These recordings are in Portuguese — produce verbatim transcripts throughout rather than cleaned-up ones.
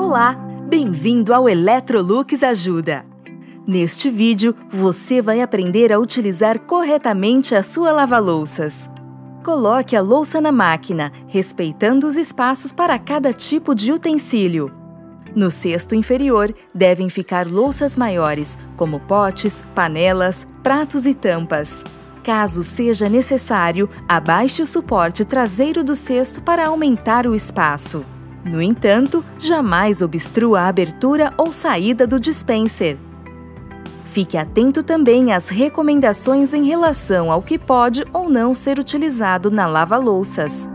Olá, bem-vindo ao Electrolux Ajuda! Neste vídeo, você vai aprender a utilizar corretamente a sua lava-louças. Coloque a louça na máquina, respeitando os espaços para cada tipo de utensílio. No cesto inferior, devem ficar louças maiores, como potes, panelas, pratos e tampas. Caso seja necessário, abaixe o suporte traseiro do cesto para aumentar o espaço. No entanto, jamais obstrua a abertura ou saída do dispenser. Fique atento também às recomendações em relação ao que pode ou não ser utilizado na lava-louças.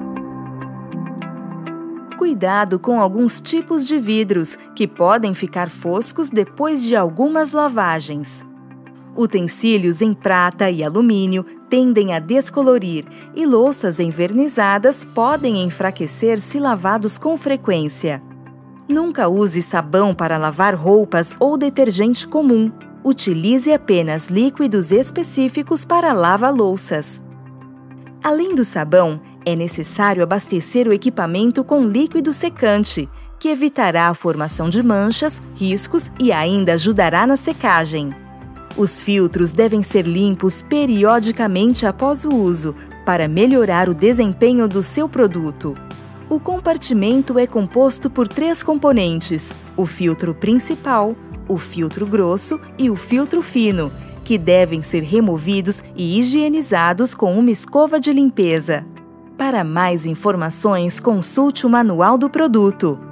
Cuidado com alguns tipos de vidros, que podem ficar foscos depois de algumas lavagens. Utensílios em prata e alumínio tendem a descolorir e louças envernizadas podem enfraquecer se lavados com frequência. Nunca use sabão para lavar roupas ou detergente comum. Utilize apenas líquidos específicos para lava-louças. Além do sabão, é necessário abastecer o equipamento com líquido secante, que evitará a formação de manchas, riscos e ainda ajudará na secagem. Os filtros devem ser limpos periodicamente após o uso, para melhorar o desempenho do seu produto. O compartimento é composto por três componentes: o filtro principal, o filtro grosso e o filtro fino, que devem ser removidos e higienizados com uma escova de limpeza. Para mais informações, consulte o manual do produto.